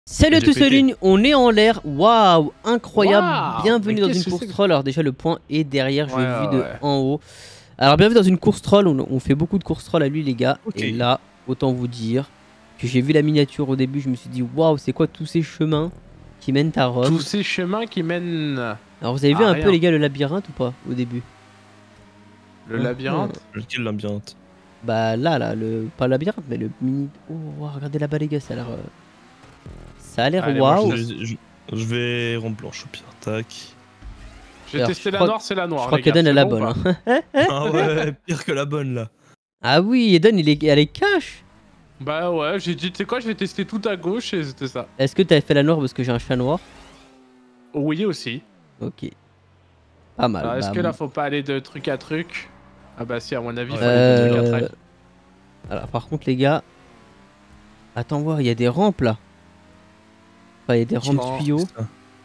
Salut à tous, c'est Lune, on est en l'air, waouh, incroyable, Waouh, bienvenue mais dans une qu'est-ce que course c'est que- troll. Alors déjà le point est derrière, je l'ai Ouais, vu de ouais. en haut. Alors bienvenue dans une course troll, on fait beaucoup de courses troll à lui les gars. Ok. Et là, autant vous dire que j'ai vu la miniature au début, je me suis dit waouh, c'est quoi tous ces chemins qui mènent à Rome. Tous ces chemins qui mènent Alors vous avez vu à un rien. peu les gars le labyrinthe ou pas au début? Le labyrinthe. Lequel labyrinthe? Bah là, pas le labyrinthe mais le mini... Oh wow, regardez là-bas les gars, ça a l'air Allez, moi, waouh. Je vais rond blanche au pire, tac. J'ai Alors, testé je la crois- noire, c'est la noire. Je crois les gars, qu'Eden est c'est la bon ou bonne. pas Hein. Ah ouais, pire que la bonne là. Ah oui, Eden elle est cash. Bah ouais, j'ai dit, tu sais quoi, je vais tester tout à gauche et c'était ça. Est-ce que t'avais fait la noire parce que j'ai un chat noir? Oui aussi. Ok. Pas mal. Alors, est-ce bah, que là, faut pas aller de truc à truc? Ah bah si, à mon avis, il faut Ouais. aller de truc à truc. Alors par contre les gars... Attends voir, il y a des rampes là. Enfin, il y a des rampes pense. tuyaux. Ça.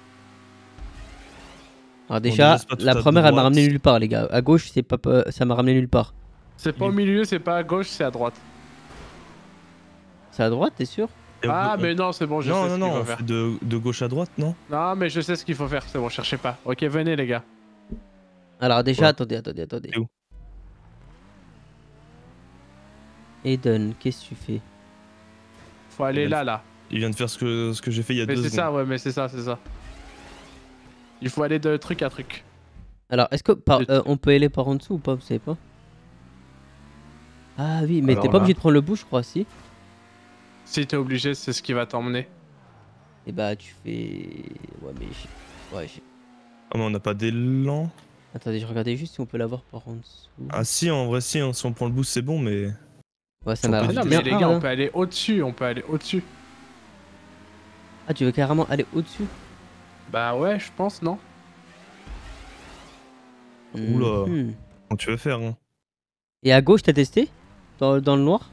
Alors déjà, déjà, c'est pas tout la à première elle m'a droite. ramené nulle part les gars. À gauche c'est pas ça m'a ramené nulle part. C'est pas au milieu, c'est pas à gauche, c'est à droite. C'est à droite, t'es sûr? Et Ah on- mais non, c'est bon, je sais Non, ce non, qu'il non, faut on faire. fait de gauche à droite, non? Non mais je sais ce qu'il faut faire, c'est bon, cherchez pas. Ok, venez les gars. Alors déjà, Ouais. attendez. C'est où? Eden, qu'est-ce que tu fais? Faut aller là. Il vient de faire ce que j'ai fait il y a Mais 2 c'est secondes. ça, ouais, mais c'est ça. Il faut aller de truc à truc. Alors est-ce que on peut aller par en dessous ou pas, vous savez pas? Ah oui, mais Alors t'es pas là. obligé de prendre le bout je crois, si? Si t'es obligé, c'est ce qui va t'emmener. Et bah tu fais... Ouais mais... Ah mais on n'a pas d'élan. Attendez, je regardais juste si on peut l'avoir par en dessous. Ah si, en vrai si, hein, si on prend le boost c'est bon mais... Ouais, ça Faut m'a pas Ah l'air non, bien mais les hard, gars, hein. on peut aller au-dessus, Ah, tu veux carrément aller au-dessus? Bah ouais, je pense, non? Oula. Mhm. Comment tu veux faire hein? Et à gauche, t'as testé? Dans le noir?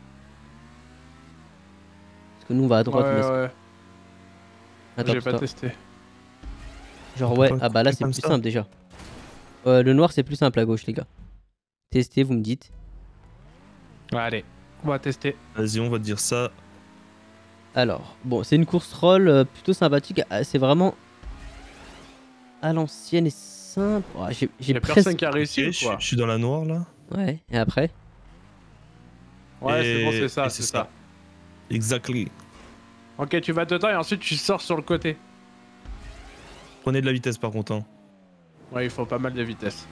Parce que nous, on va à droite. mais... Ouais. Attends, J'ai pas attends. testé. Genre, On peut ouais. pas Ah bah là, couper c'est comme plus ça. simple déjà. Le noir, c'est plus simple à gauche, les gars. Testez, vous me dites. Allez, on va tester. Vas-y, on va te dire ça. Alors, bon, c'est une course troll plutôt sympathique. Ah, c'est vraiment à l'ancienne et simple. Oh, j'ai Y'a presque... personne qui a Ok, réussi ou je quoi? suis dans la noire là. Ouais, et après? Ouais, c'est bon, Et- c'est ça, et c'est ça. Exactly. Ok, tu vas dedans et ensuite tu sors sur le côté. Prenez de la vitesse par contre hein. Ouais, il faut pas mal de vitesse.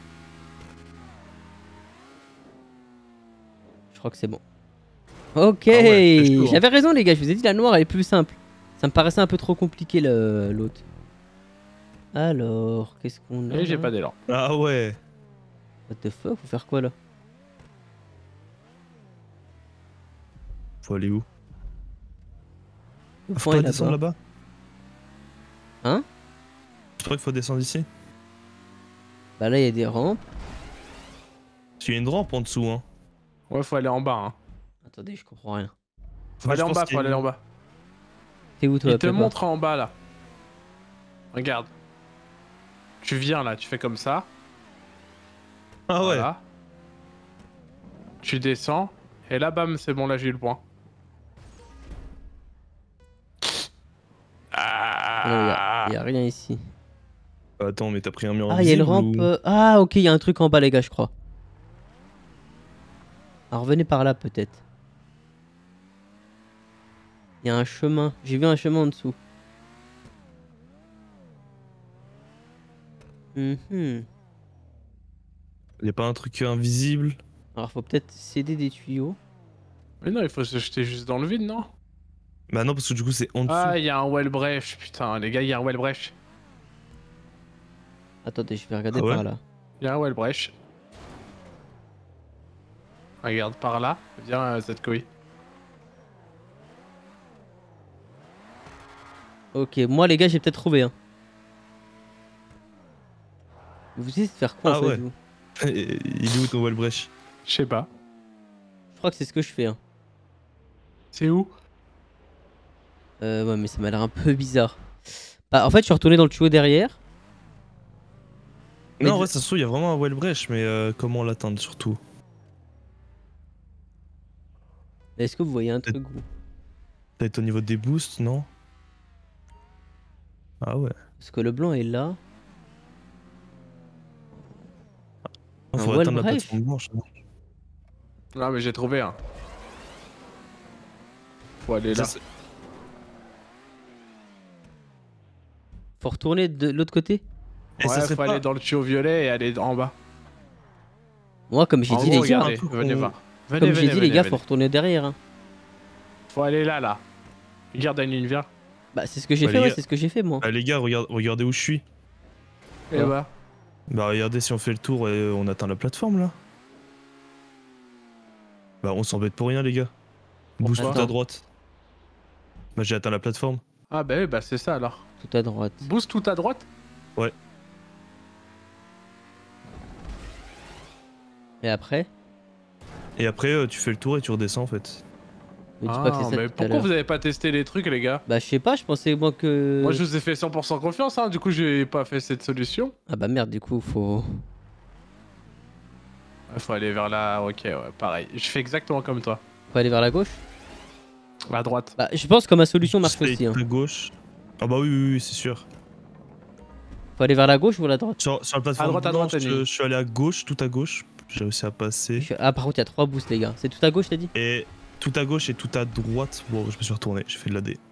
Je crois que c'est bon. Ok, Ah ouais, c'est chaud, hein. j'avais raison les gars, je vous ai dit la noire elle est plus simple. Ça me paraissait un peu trop compliqué l'autre. Alors, qu'est-ce qu'on a Et j'ai là? pas d'élan. Ah ouais. What the fuck, faut faire quoi là? Faut aller où? Le Faut point est pas descendre là-bas. là-bas? Hein? Je crois qu'il faut descendre ici. Bah là il y a des rampes. Parce qu'il y a une rampe en dessous hein. Ouais, faut aller en bas, hein. Attendez, je comprends rien. Faut Moi, aller je en pense bas, qu'il y faut a aller une- en bas. T'es où toi? Il te Peppa montre en bas là. Regarde. Tu viens là, tu fais comme ça. Ah ouais. Voilà. Tu descends. Et là, bam, c'est bon, là j'ai eu le point. Non, y a rien ici. Attends, mais t'as pris un mur Ah, il y a une invisible rampe. ou- Ah, ok, il y a un truc en bas, les gars, je crois. Alors, venez par là, peut-être. Il y a un chemin. J'ai vu un chemin en dessous. Mhm. Y a pas un truc invisible? Alors, faut peut-être céder des tuyaux. Mais non, il faut se jeter juste dans le vide, non? Bah non, parce que du coup c'est en dessous. Ah, il y a un well brèche. Putain, les gars, il y a un well brèche. Attendez, je vais regarder Ah ouais? par là. Il y a un well brèche. Regarde par là. Viens, Zetkoï. Ok, moi, les gars, j'ai peut-être trouvé. Hein. Vous essayez de faire quoi Ah en fait, ouais. vous? Il est où ton Wallbreach? Je sais pas. Je crois que c'est ce que je fais. Hein. C'est où? Ouais, mais ça m'a l'air un peu bizarre. Bah, en fait, je suis retourné dans le tuyau derrière. Mais Non, en du- vrai, ça se trouve, il y a vraiment un Wallbreach, mais comment l'atteindre surtout? Est-ce que vous voyez un truc vous? Peut-être au niveau des boosts, non? Ah ouais. Parce que le blanc est là. Il Un faut wall atteindre la bref. plateforme blanche. Hein. Non, mais j'ai trouvé un. Faut aller Ça, là. Faut retourner de l'autre côté. Et ça Ouais, serait faut pas... aller dans le tuyau violet et aller en bas. Moi, comme j'ai En dit, gros, les gars, regardez, un truc venez où- voir. Venez, comme j'ai venez, dit, les venez, gars, venez. faut retourner derrière. Hein. Faut aller là, là. Regarde, Anine, viens. Bah, c'est ce que j'ai Bah, fait, les ouais, gars- c'est ce que j'ai fait, moi. Bah les gars, regardez où je suis. Et Ouais. bah. Bah regardez si on fait le tour et on atteint la plateforme là. Bah on s'embête pour rien les gars. Boost Pourquoi tout à Attends. droite. Bah j'ai atteint la plateforme. Ah, bah oui, bah c'est ça alors. Tout à droite. Boost tout à droite. Et après Et après tu fais le tour et tu redescends en fait. me dis pas que Ah, c'est ça mais tout à pourquoi l'heure. vous avez pas testé les trucs, les gars? Bah, je sais pas, je pensais, moi, que. Moi, je vous ai fait 100% confiance, hein. Du coup, j'ai pas fait cette solution. Ah, bah merde, du coup, faut. Ouais, faut aller vers là. Ok, ouais, pareil. Je fais exactement comme toi. Faut aller vers la gauche. À droite. Bah, je pense que ma solution marche Stay aussi. Hein. à gauche. Ah bah oui, oui, oui, c'est sûr. Faut aller vers la gauche ou la droite Sur la plateforme À droite, blanche, Annie. je suis allé à gauche, tout à gauche. J'ai réussi à passer. Ah, par contre, il y a 3 boosts, les gars. C'est tout à gauche, t'as dit Et tout à gauche et tout à droite. Bon, je me suis retourné, j'ai fait de la D.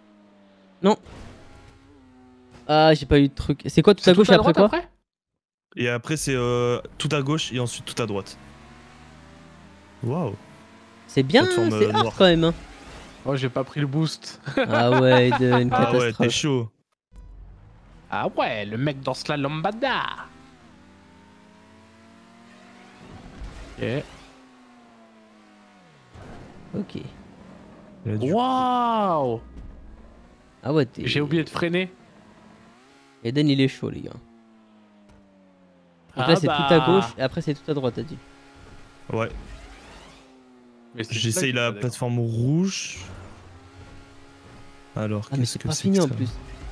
Ah, j'ai pas eu de truc. C'est quoi tout C'est à gauche et après droite quoi Et après c'est tout à gauche et ensuite tout à droite. Waouh. C'est bien, Plateforme, c'est hard noire. quand même. Hein. Oh, j'ai pas pris le boost. Ah ouais, une Ah ouais, t'es catastrophe. chaud. Ah ouais, le mec dans la lambada. Ok. Ok. Il a du- Waouh. Ah ouais, t'es. J'ai oublié de freiner. Eden, il est chaud, les gars. Donc Ah là, c'est bah. tout à gauche et après, c'est tout à droite, t'as dit. Ouais. Mais c'est J'essaye là la qu'il faut, plateforme rouge. Alors, Ah, mais qu'est-ce c'est que pas c'est fini que en ça plus.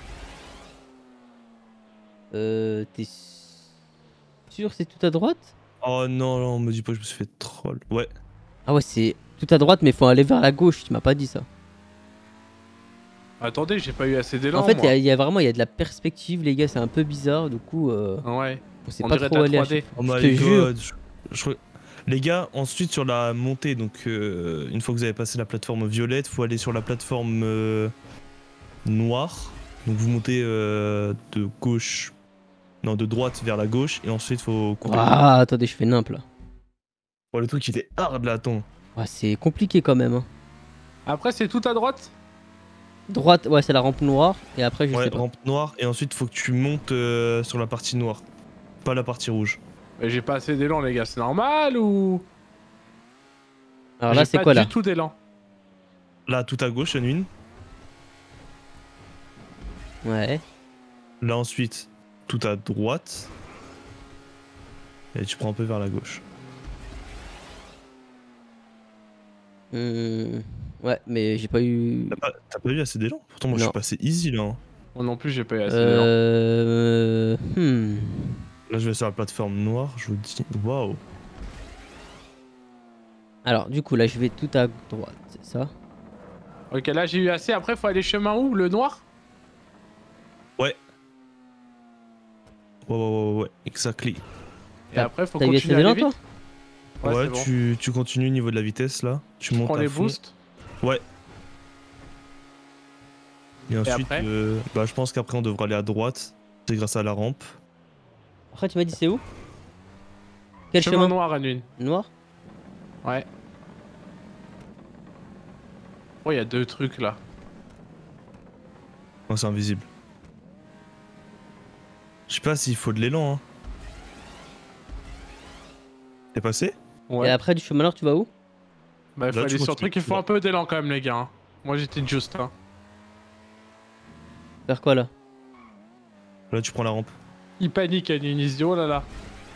T'es sûr c'est tout à droite? Oh non, non, me dis pas que je me suis fait troll. Ouais. Ah ouais, c'est tout à droite, mais faut aller vers la gauche. Tu m'as pas dit ça. Attendez, j'ai pas eu assez d'élan. En fait, moi. il y a vraiment, il y a de la perspective, les gars. C'est un peu bizarre. Du coup, Ouais. on sait On pas dirait trop de la aller. 3D. Oh Je my te jure. god. Les gars, ensuite sur la montée, donc une fois que vous avez passé la plateforme violette, faut aller sur la plateforme noire. Donc vous montez de gauche, non de droite vers la gauche et ensuite faut couper. Ah, attendez, je fais nimp là. Oh, le truc il est hard là, attends. Ouais, c'est compliqué quand même. Hein. Après, c'est tout à droite. Droite, ouais, c'est la rampe noire. Et après, je Ouais, sais pas. rampe noire et ensuite faut que tu montes sur la partie noire, pas la partie rouge. Mais j'ai pas assez d'élan, les gars. C'est normal ou. Alors là, J'ai c'est pas quoi là? du tout d'élan. Là tout à gauche, une. Ouais. Là ensuite tout à droite. Et tu prends un peu vers la gauche. Ouais, mais j'ai pas eu. T'as pas eu assez d'élan? Pourtant moi je Non. suis passé easy là. Hein. Moi non plus, j'ai pas eu assez d'élan. Là je vais sur la plateforme noire, je vous dis. Waouh. Alors, du coup, là, je vais tout à droite, c'est ça? Ok, là j'ai eu assez. Après, faut aller chemin où? Le noir? Ouais. Ouais, exactly. Et T'as- après, faut T'as eu assez continuer à d'élan, aller toi? vite. Ouais, Ouais, c'est bon. tu continues au niveau de la vitesse là. Tu montes Prends à les fond. boosts. Ouais. Et ensuite, après bah, je pense qu'après on devra aller à droite. C'est grâce à la rampe. Après, tu m'as dit c'est où? Quel Chemin chemin? noir à Nune. Noir? Ouais. Oh, il y a deux trucs là. Non, c'est invisible. Je sais pas s'il faut de l'élan. Hein. T'es passé? Ouais. Et après, du chemin noir, tu vas où? Bah, il faut Là, aller tu sur le continues. truc. Il faut un peu d'élan quand même, les gars. Hein. Moi, j'étais juste. Hein. Vers quoi là? Là, tu prends la rampe. Il panique à Nunisio, là là.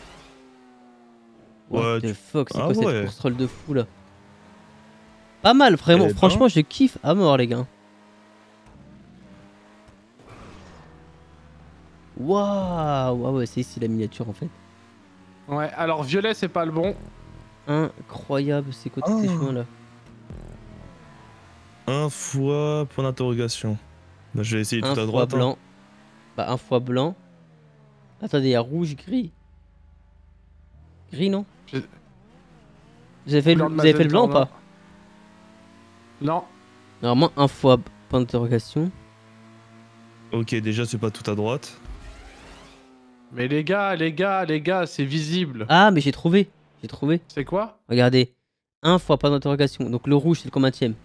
What Ouais, the fuck, c'est Ah quoi cette ouais. course troll de fou là? Pas mal, vraiment, Eh ben. franchement, je kiffe à mort, les gars. Waouh, ah ouais, c'est ici la miniature en fait. Ouais, alors violet, c'est pas le bon. Incroyable, c'est quoi tous ces Oh. chemins là? Un fois point d'interrogation. Bah, je vais essayer Un tout à fois droite. Hein. blanc. Bah, un fois blanc. Attendez, il y a rouge, gris. Gris, non? Je- Couleur de Vous avez fait le blanc ou magenta, pas? Non. Normalement, un fois point d'interrogation. Ok, déjà, c'est pas tout à droite. Mais les gars, c'est visible. Ah, mais j'ai trouvé. J'ai trouvé. C'est quoi? Regardez. Un fois point d'interrogation. Donc le rouge, c'est le combienième?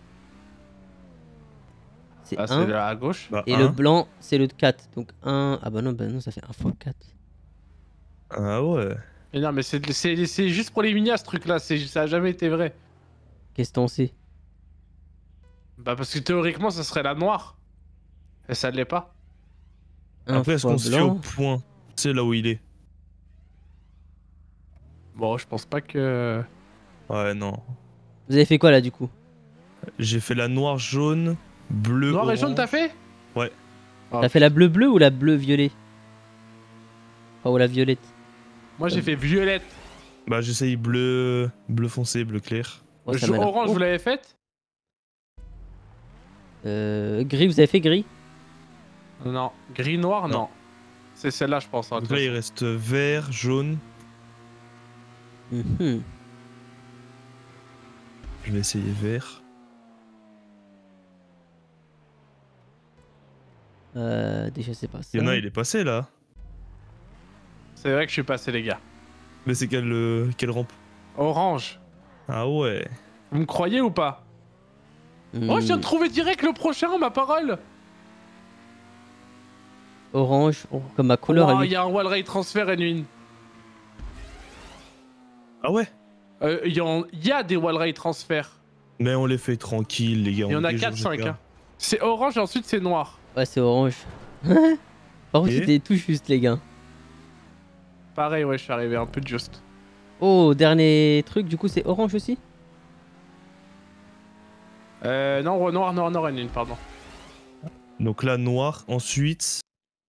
C'est Ah, c'est 1. là à gauche. Bah, Et le 1. blanc, c'est le 4. Donc 1. Ah bah non, ça fait 1 fois 4. Ah ouais. Mais non, mais c'est juste pour les minias ce truc là, ça a jamais été vrai. Qu'est-ce que t'en sais? Bah parce que théoriquement ça serait la noire. Et ça l'est pas. Un Après, est-ce fois qu'on se fie au blanc. point? C'est là où il est. Bon, je pense pas que... Ouais, non. Vous avez fait quoi là du coup? J'ai fait la noire, jaune, bleu, Noir et jaune orange. t'as fait? Ouais. Ah, T'as fait la bleu-bleu ou la bleu-violet? Enfin, ou la violette? moi j'ai fait violette. Bah, j'essaye bleu, bleu foncé, bleu clair. Oh, ça m'a l'air- Orange Oh. vous l'avez faite? Gris, vous avez fait gris? Non. Gris noir Non. non. C'est celle-là je pense. Hein, de Donc toute là, il façon. reste vert, jaune. Mhm. Je vais essayer vert. Déjà, c'est pas ça. Il y en a, il est passé là. C'est vrai que je suis passé les gars. Mais c'est quelle rampe? Orange. Ah ouais. Vous me croyez ou pas? Oh je viens de trouver direct le prochain ma parole. Orange, comme ma couleur. Oh, elle il y a un wall ray transfert N1. Ah ouais. Il y a des wall ray transferts. Mais on les fait tranquille, les gars. Il y en a est 4-5. Hein. C'est orange et ensuite c'est noir. Ouais, c'est orange. Par contre, Et c'était tout juste, les gars. Pareil, ouais, je suis arrivé un peu juste. Oh, dernier truc, du coup, c'est orange aussi? Non, noir, N1, pardon. Donc là, noir. Ensuite.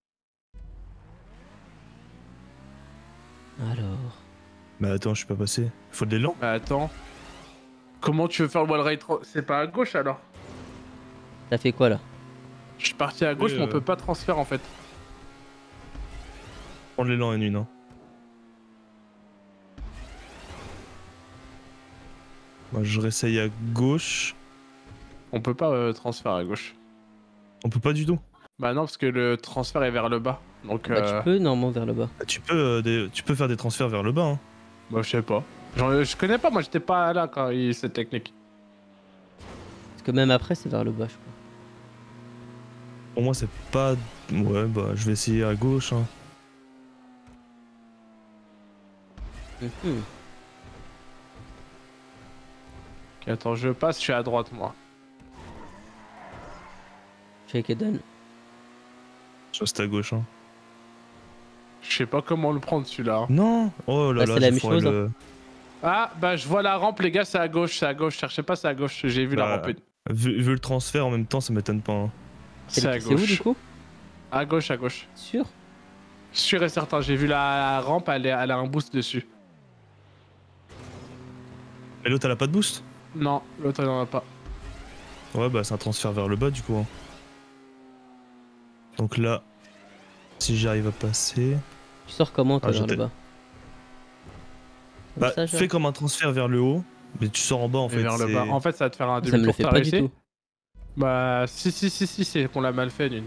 Alors. Bah attends, je suis pas passé. Faut de l'élan. Bah attends. Comment tu veux faire le wall ray C'est pas à gauche alors? T'as fait quoi là? Je suis parti à gauche, Oui, mais on peut pas transférer en fait. Prendre l'élan N1, hein. Moi, je réessaye à gauche. On peut pas transférer à gauche. On peut pas du tout. Bah non, parce que le transfert est vers le bas. Donc, Bah, tu peux, normalement, vers le bas. Ah, tu peux faire des transferts vers le bas, hein. bah je sais pas. Je connais pas, moi j'étais pas là quand il cette technique. Parce que même après, c'est vers le bas, je crois. Pour moi, c'est pas. Ouais, bah, je vais essayer à gauche, hein. Mhm. Ok, attends, je passe, je suis à droite moi. Shake it done. Je reste à gauche, hein. Je sais pas comment le prendre celui-là. Hein. Non. Oh là Bah, là, c'est la j'ai même foiré chose, le- Ah, bah je vois la rampe, les gars, c'est à gauche, c'est à gauche. Cherchez pas, c'est à gauche. J'ai vu la Bah, rampe. vu le transfert en même temps, ça m'étonne pas, hein. C'est à C'est où, du gauche. coup? À gauche, à gauche. Sûr? Sûr et certain, j'ai vu la rampe, elle a un boost dessus. Mais l'autre, elle a pas de boost? Non, l'autre, elle en a pas. Ouais, bah, c'est un transfert vers le bas, du coup, hein. Donc là, si j'arrive à passer. Tu sors comment, toi, Ah, vers le j'étais- bas? Comme Bah, ça, genre fais comme un transfert vers le haut, mais tu sors en bas, en Et fait. vers le c'est- bas. En fait, ça va te faire un Ça me le demi-tour, fait t'as pas du réussi? tout. Bah, si, c'est qu'on l'a mal fait, d'une.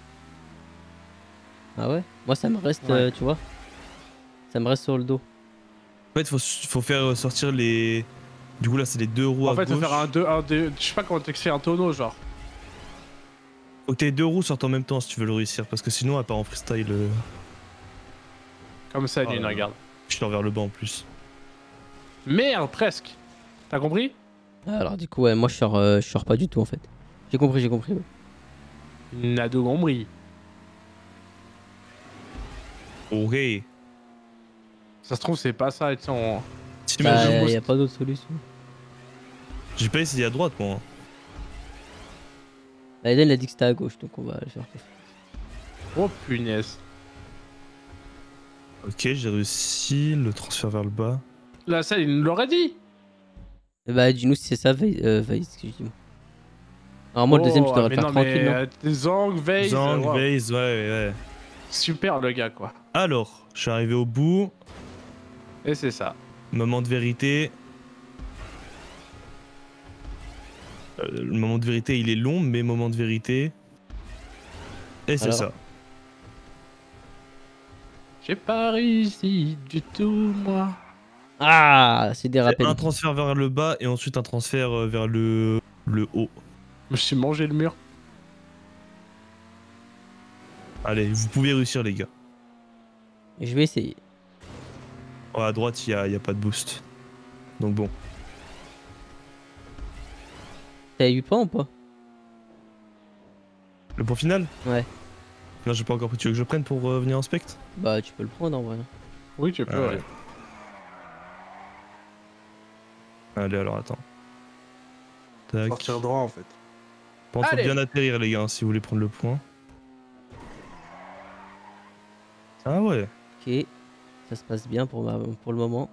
Ah ouais? Moi, ça me reste, Ouais. tu vois. Ça me reste sur le dos. En fait, faut faire sortir les. Du coup, là, c'est les deux roues En à fait, gauche. faut faire un 2, je sais pas comment t'expliquer, un tonneau, genre. Faut que tes deux roues sortent en même temps si tu veux le réussir, parce que sinon, elle part en freestyle. Comme ça, Oh d'une, là là. regarde. Je sors vers le bas en plus. Merde, presque. T'as compris? Alors, du coup, ouais, moi, je sors pas du tout, en fait. J'ai compris, ouais. Nado compris. Ok. Ça se trouve, c'est pas ça, et tu sais, on... T'imagines, Bah, boost. y a pas d'autre solution. j'ai pas essayé à droite, moi. Bah, Eden, il a dit que c'était à gauche, donc on va le faire. Oh, punaise. Ok, j'ai réussi le transfert vers le bas. La salle, il nous l'aurait dit. Bah, dis-nous si c'est ça, Veille, ce que je dis. Alors, moi, le deuxième, tu devrais le faire tranquille, non? Zang, Vase, Zang, wow. Vase, ouais. super le gars quoi. Alors, je suis arrivé au bout. Et c'est ça. Moment de vérité. Le moment de vérité, il est long, mais moment de vérité. Et c'est Alors. ça. J'ai pas réussi du tout moi. Ah, c'est C'est dérapé. un transfert vers le bas et ensuite un transfert vers le haut. Je me suis mangé le mur. Allez, vous pouvez réussir, les gars. Je vais essayer. Oh, à droite, il y a pas de boost. Donc bon. T'as eu pas ou pas? Le point final? Ouais. Non, j'ai pas encore pris. Tu veux que je prenne pour venir en spect? Bah, tu peux le prendre en vrai. Oui tu peux. Ah Ouais. ouais. Allez, alors attends. Tac. Sortir droit en fait. Pense faut Allez. bien atterrir, les gars, hein, si vous voulez prendre le point. Ah ouais. Ok. Ça se passe bien pour le moment.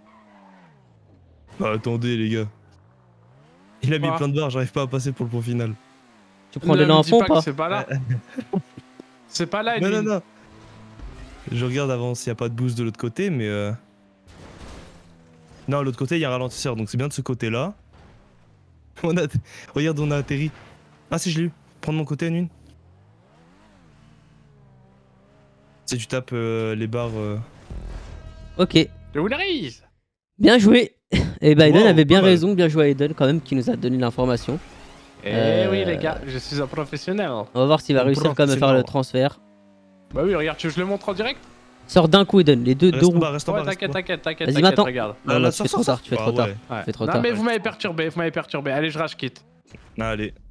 Bah attendez, les gars. Il a mis Quoi plein de barres, j'arrive pas à passer pour le point final. Tu prends Ne l'élan me en dis fond ou pas que pas? c'est pas là. C'est pas là Non, non, Edwin. non. Je regarde avant s'il y a pas de boost de l'autre côté, mais non, de l'autre côté, il y a un ralentisseur, donc c'est bien de ce côté-là. Regarde, on a atterri. Ah si, je l'ai eu. Prends de mon côté, Anune. Si tu tapes les barres... Ok. Le Willaries. Bien joué. Et bah, Eden Wow, avait bien pas mal. raison. Bien joué à Eden quand même qui nous a donné l'information. Eh oui les gars, je suis un professionnel. Hein. On va voir s'il va Un réussir quand même à faire le professionnel. transfert. Bah oui regarde, tu veux que je le montre en direct? Sors d'un coup Eden. Les deux Reste en roues. bas, reste en bas. Ouais reste en t'inquiète, bas. t'inquiète, Vas-y, t'inquiète, maintenant. regarde. Non, Là, non, là, tu fais sors, trop sors, tard. Tu fais sors. trop Ah tard. ouais. Ouais. Tu fais trop Non tard. mais vous m'avez perturbé, Allez je rage quitte. Allez.